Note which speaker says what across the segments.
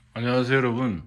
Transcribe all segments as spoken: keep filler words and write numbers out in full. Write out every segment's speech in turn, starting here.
Speaker 1: 안녕하세요, 여러분.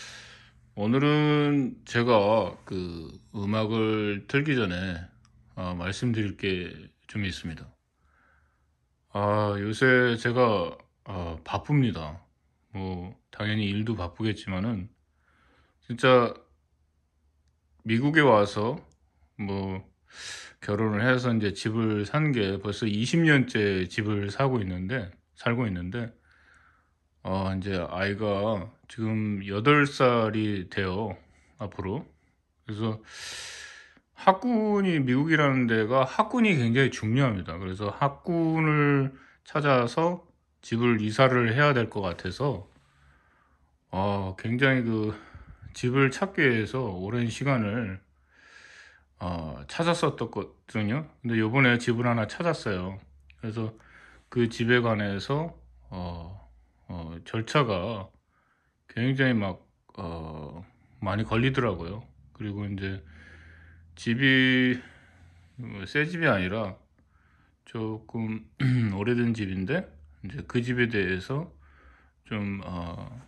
Speaker 1: 오늘은 제가 그 음악을 틀기 전에 아, 말씀드릴 게 좀 있습니다. 아, 요새 제가 아, 바쁩니다. 뭐, 당연히 일도 바쁘겠지만은, 진짜 미국에 와서 뭐, 결혼을 해서 이제 집을 산 게 벌써 이십 년째 집을 사고 있는데, 살고 있는데, 어, 이제 아이가 지금 여덟 살이 돼요, 앞으로. 그래서 학군이 미국이라는 데가 학군이 굉장히 중요합니다. 그래서 학군을 찾아서 집을 이사를 해야 될 것 같아서 어, 굉장히 그 집을 찾기 위해서 오랜 시간을 어, 찾았었거든요. 근데 요번에 집을 하나 찾았어요. 그래서 그 집에 관해서 어, 어, 절차가 굉장히 막 어, 많이 걸리더라고요. 그리고 이제 집이 뭐 새 집이 아니라 조금 오래된 집인데 이제 그 집에 대해서 좀 어,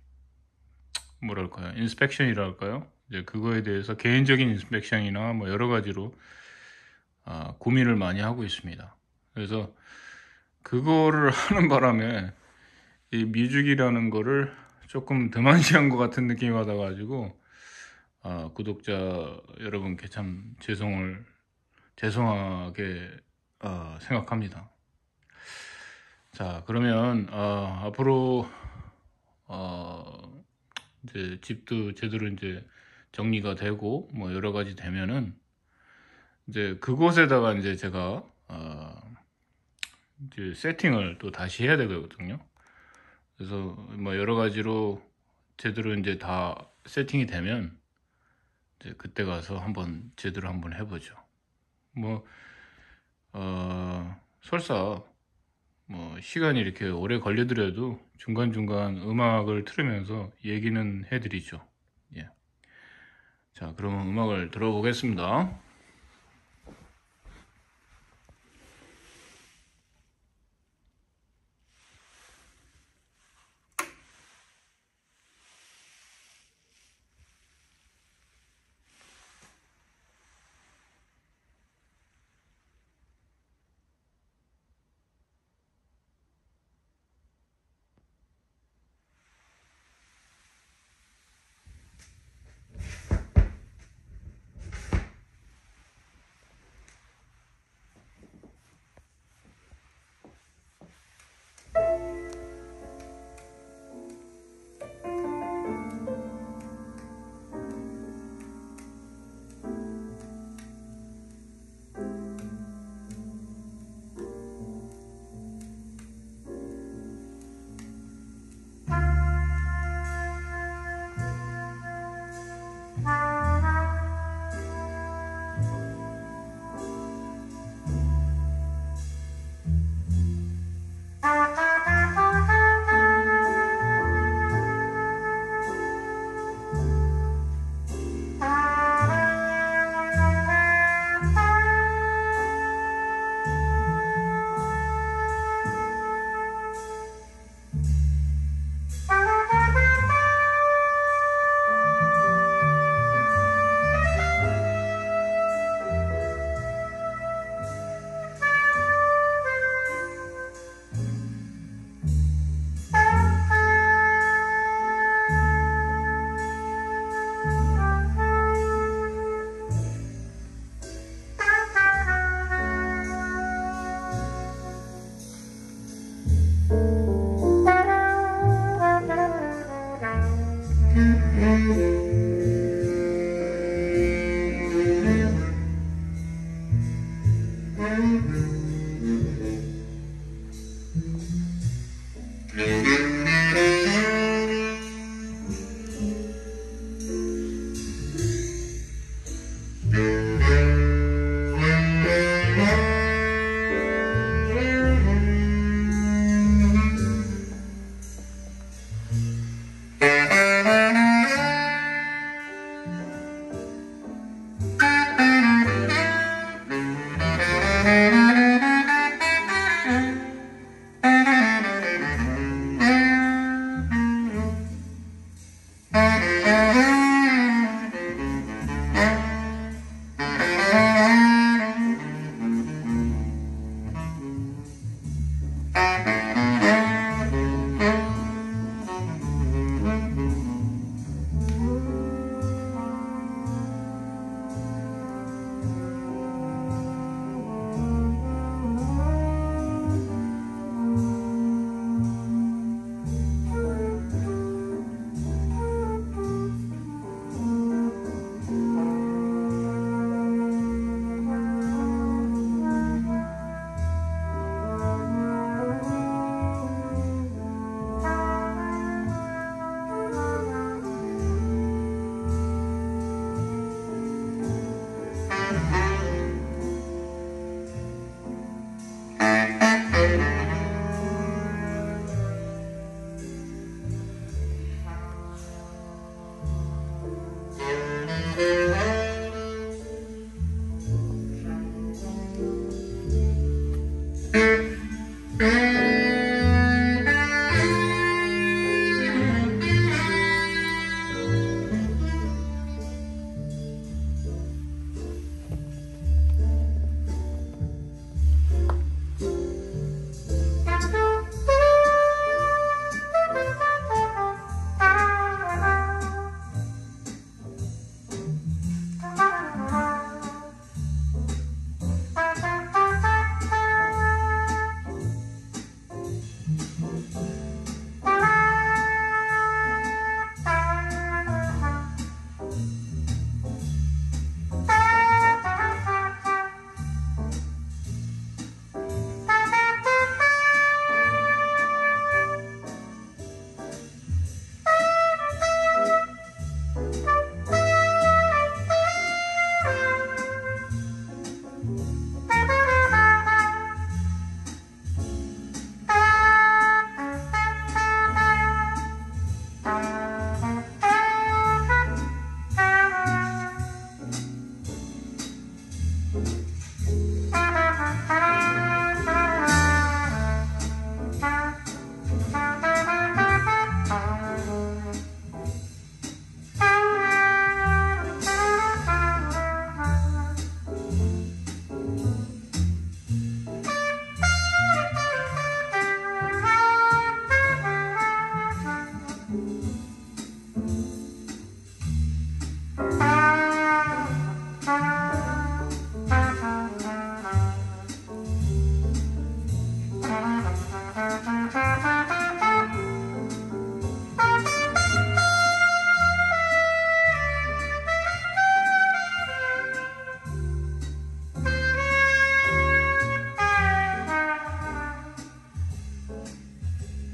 Speaker 1: 뭐랄까요, 인스펙션이랄까요? 이제 그거에 대해서 개인적인 인스펙션이나 뭐 여러 가지로 아, 고민을 많이 하고 있습니다. 그래서 그거를 하는 바람에 이 뮤직이라는 거를 조금 드만시한 것 같은 느낌이 받아가지고 아, 구독자 여러분께 참 죄송을 죄송하게 어, 생각합니다. 자, 그러면 어, 앞으로 어, 이제 집도 제대로 이제 정리가 되고 뭐 여러 가지 되면은 이제 그곳에다가 이제 제가 어, 이제 세팅을 또 다시 해야 되거든요. 그래서 뭐 여러 가지로 제대로 이제 다 세팅이 되면 이제 그때 가서 한번 제대로 한번 해보죠. 뭐 어, 설사 뭐 시간이 이렇게 오래 걸리더라도 중간중간 음악을 틀으면서 얘기는 해드리죠. 예. 자, 그러면 음악을 들어보겠습니다.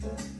Speaker 1: 네.